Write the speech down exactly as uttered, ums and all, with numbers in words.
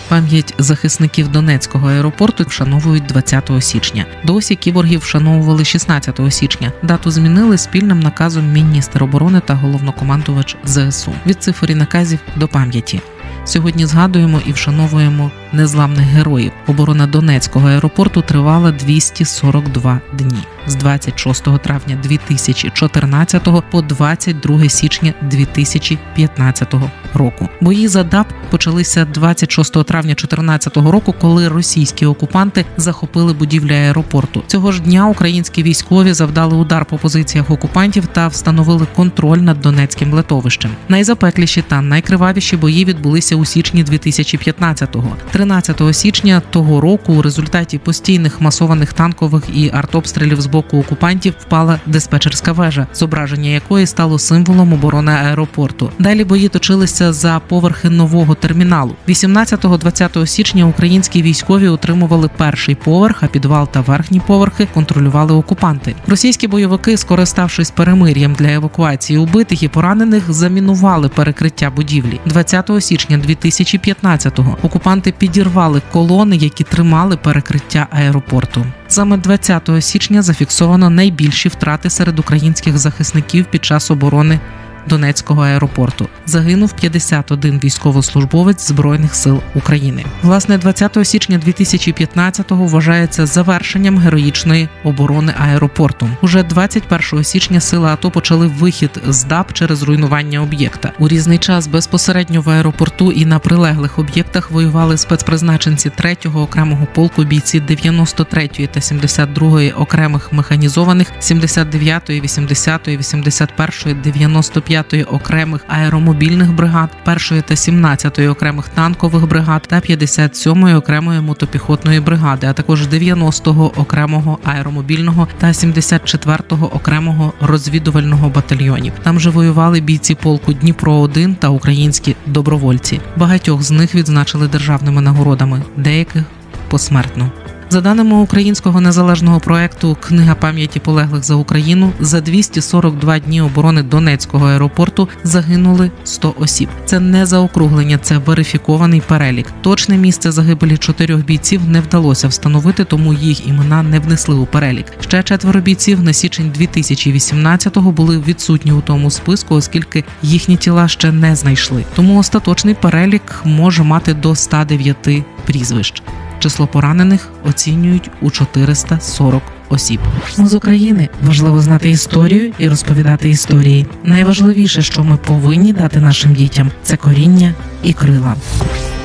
Пам'ять захисників Донецького аеропорту вшановують двадцятого січня. Досі кіборгів вшановували шістнадцятого січня. Дату змінили спільним наказом міністр оборони та головнокомандувач зе ес у. Від цифр і наказів до пам'яті. Сьогодні згадуємо і вшановуємо незламних героїв. Оборона Донецького аеропорту тривала двісті сорок два дні. З двадцять шостого травня дві тисячі чотирнадцятого по двадцять друге січня дві тисячі п'ятнадцятого року. Бої за ДАП почалися двадцять шостого травня дві тисячі чотирнадцятого року, коли російські окупанти захопили будівлю аеропорту. Цього ж дня українські військові завдали удар по позиціях окупантів та встановили контроль над Донецьким литовищем. Найзапекліші та найкривавіші бої відбулися у січні дві тисячі п'ятнадцятого. тринадцятого січня того року у результаті постійних масованих танкових і артобстрілів з боку окупантів впала диспетчерська вежа, зображення якої стало символом оборони аеропорту. Далі бої точилися за поверхи нового терміналу. вісімнадцятого-двадцятого січня українські військові утримували перший поверх, а підвал та верхні поверхи контролювали окупанти. Російські бойовики, скориставшись перемир'ям для евакуації убитих і поранених, замінували перекриття будівлі. двадцятого січня дві тисячі п'ятнадцятого окупанти підірвали колони, які тримали перекриття аеропорту. Саме двадцятого січня зафіксовано найбільші втрати серед українських захисників під час оборони Донецького аеропорту. Загинув п'ятдесят один військовослужбовець Збройних сил України. Власне, двадцятого січня дві тисячі п'ятнадцятого вважається завершенням героїчної оборони аеропорту. Уже двадцять першого січня сили АТО почали вихід з ДАП через руйнування об'єкта. У різний час безпосередньо в аеропорту і на прилеглих об'єктах воювали спецпризначенці третього окремого полку, бійці дев'яносто третьої та сімдесят другої окремих механізованих, сімдесят дев'ятої, вісімдесятої, вісімдесят першої, дев'яносто п'ятої окремих аеромобільних бригад, першої та сімнадцятої окремих танкових бригад та п'ятдесят сьомої окремої мотопіхотної бригади, а також дев'яностого окремого аеромобільного та сімдесят четвертого окремого розвідувального батальйонів. Там же воювали бійці полку Дніпро один та українські добровольці. Багатьох з них відзначили державними нагородами, деяких посмертно. За даними українського незалежного проекту «Книга пам'яті полеглих за Україну», за двісті сорок два дні оборони Донецького аеропорту загинули сто осіб. Це не заокруглення, це верифікований перелік. Точне місце загибелі чотирьох бійців не вдалося встановити, тому їх імена не внесли у перелік. Ще четверо бійців на січень дві тисячі вісімнадцятого були відсутні у тому списку, оскільки їхні тіла ще не знайшли. Тому остаточний перелік може мати до ста дев'яти прізвищ. Число поранених оцінюють у чотириста сорок осіб. Ми з України. Важливо знати історію і розповідати історії. Найважливіше, що ми повинні дати нашим дітям – це коріння і крила.